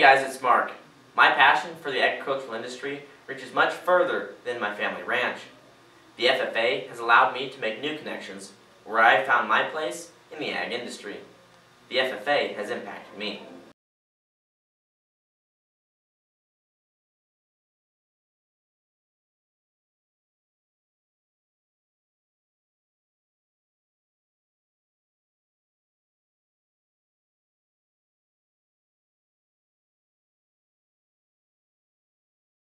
guys, it's Mark. My passion for the agricultural industry reaches much further than my family ranch. The FFA has allowed me to make new connections where I have found my place in the ag industry. The FFA has impacted me.